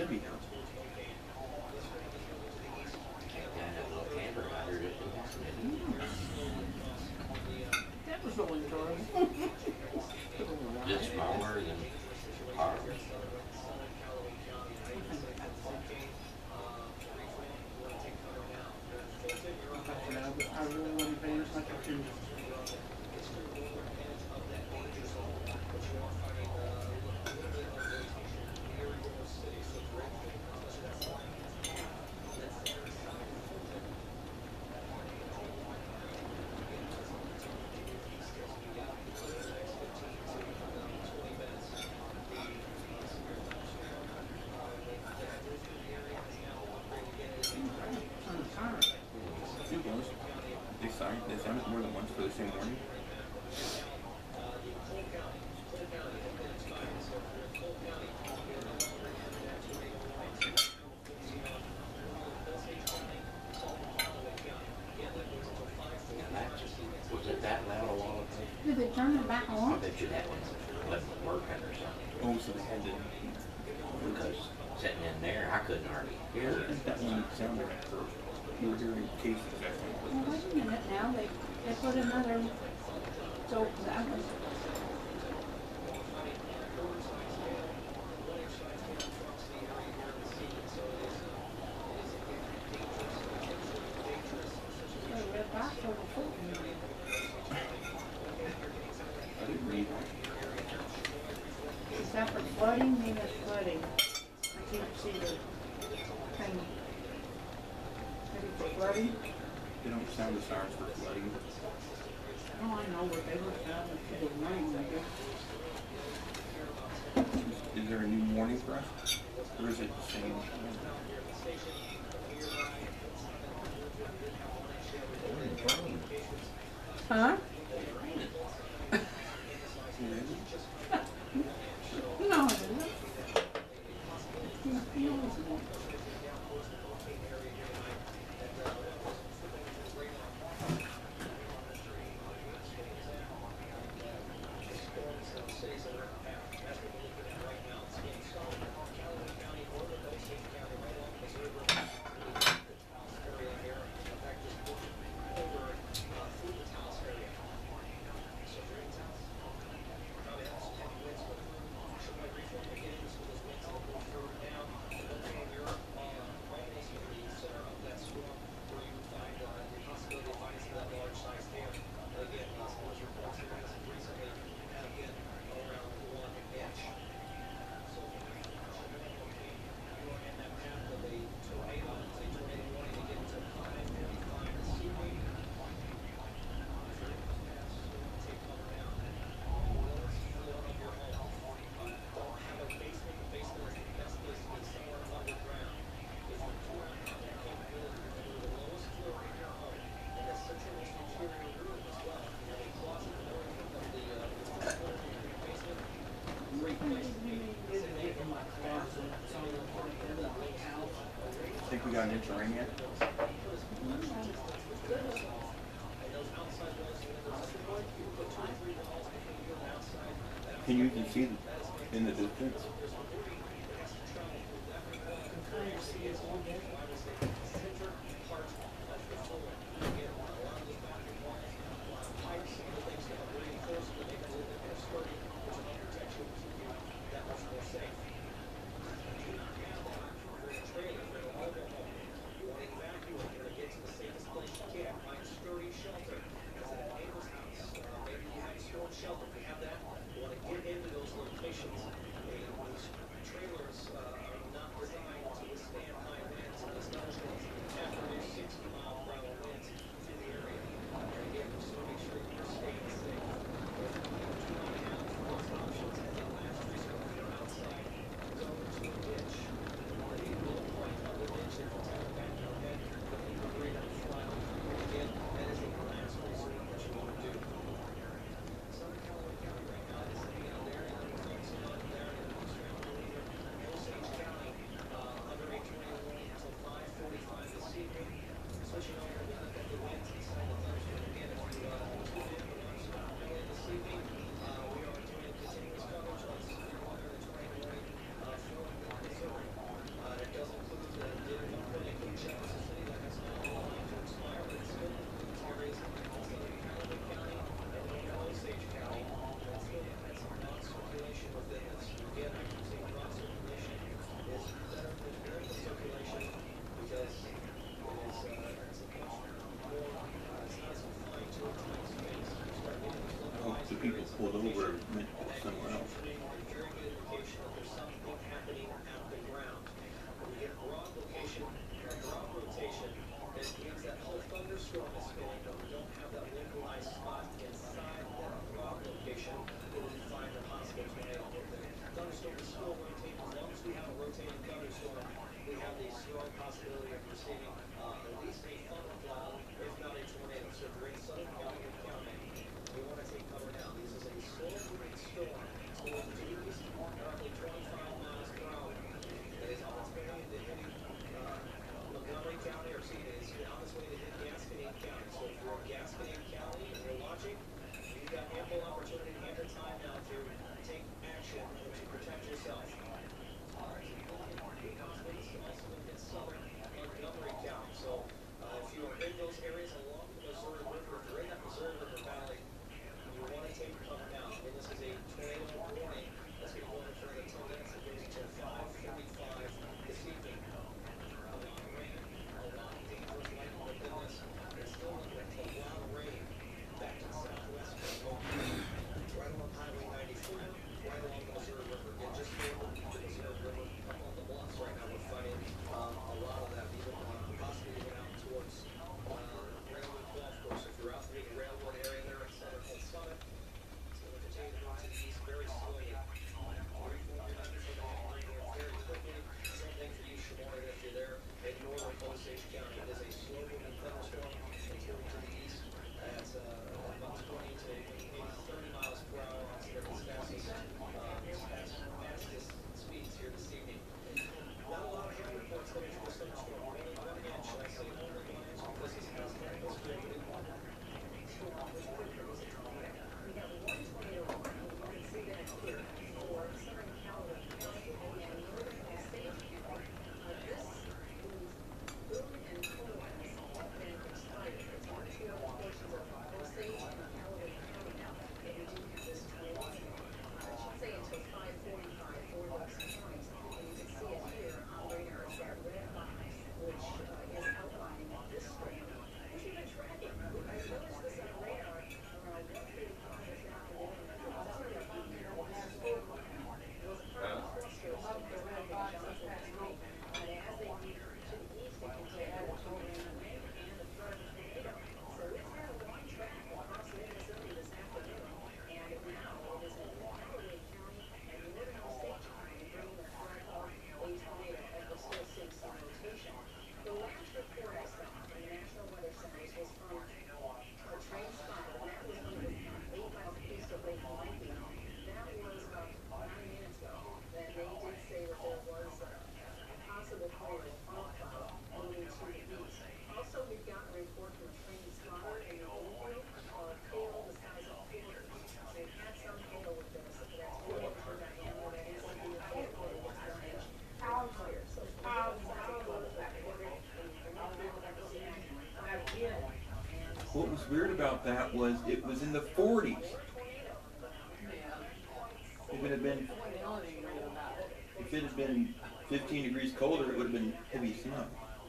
Libby now. Got that little camper out here just in time. That was really enjoyable. Just smaller than ours. I really wouldn't pay as much attention. It was. They signed it more than once for the same morning. Was it that loud a while ago? Did they turn it back I on? bet you that one wasn't working or something. Oh, so they had to. Because sitting in there, I couldn't hardly hear it. That one sounded like you were hearing cases. Well, wait a minute now. They put another. So that was. I didn't read. Is that for flooding? Maybe it's flooding. I can't see the thing. Maybe for flooding? They don't sound the sirens for flooding. Oh, I know what they were sounding for the rain, I guess. Is there a new warning for us? Or is it the same? Huh? No, it isn't. Think we got an inch of rain yet? Can you even see in the distance? what's weird about that was it was in the 40s. If it had been, if it had been 15 degrees colder, it would have been heavy snow.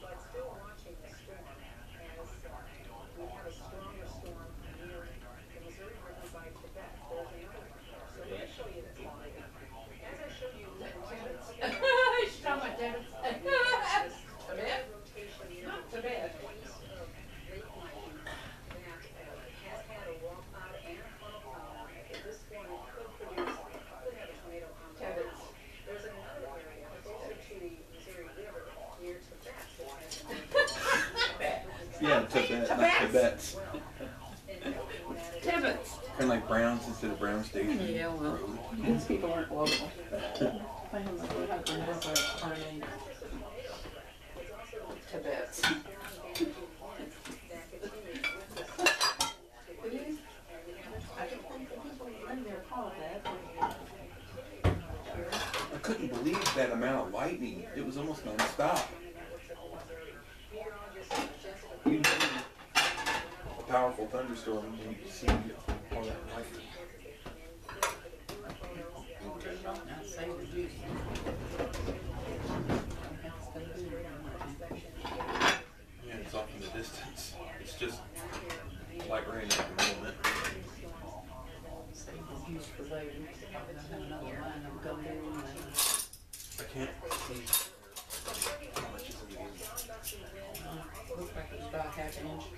She's talking about Tibet. Tibet? Not Tibet. Yeah, Tibet, not Tibet's. Tibbetts. Kind of like Browns instead of Brown Station. Yeah, well, Road. these people aren't local. I don't know what to remember her name. Tibbetts. It is? I don't think they're called that. I couldn't believe that amount of lightning. It was almost non-stop. Even a powerful thunderstorm, and you could see all that lightning. Now save the juice. Yeah, it's off in the distance. It's just like rain at the moment. Save the juice for later. Probably don't have another line of go there and I can't see how much is in the game. looks like it's about half an inch.